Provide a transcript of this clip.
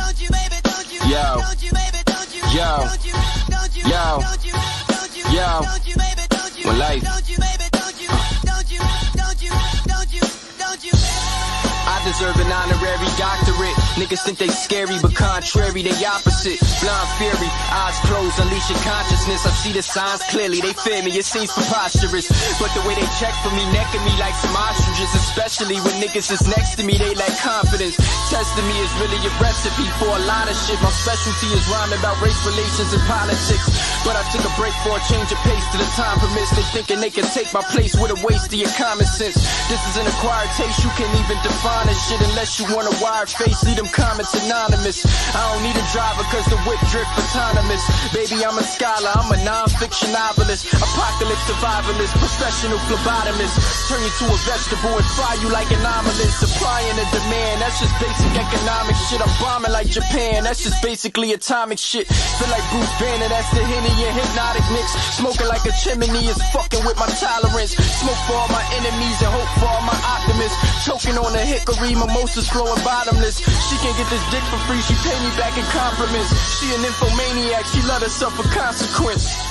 Yo, my life. I deserve an honorary doctorate. Niggas think they scary, but contrary, they opposite. Blind fury, eyes closed, unleash your consciousness. I see the signs clearly, they fear me, it seems preposterous. But the way they check for me, necking me like some ostriches. Especially when niggas is next to me, they lack confidence. Testing me is really a recipe for a lot of shit. My specialty is rhyming about race relations and politics. But I took a break for a change of pace till the time permits. They thinking they can take my place with a waste of your common sense. This is an acquired taste, you can't even define this shit unless you want a wired face. Leave them comments anonymous. I don't need a driver cause the whip drift autonomous. Baby, I'm a scholar, I'm a non-fiction novelist. Apocalypse survivalist, professional phlebotomist. Turn you to a vegetable and fry you like an omelet. Supply and a demand, that's just basic economic shit. I'm bombing like Japan, that's just basically atomic shit. Feel like Bruce Banner, that's the Henny and hypnotic mix. Smoking like a chimney is fucking with my tolerance. Smoke for all my enemies and hope for all my optimists. Choking on a hickory, mimosas flowing bottomless. She can't get this dick for free, she pay me back in compliments. She an infomaniac, she let herself a consequence.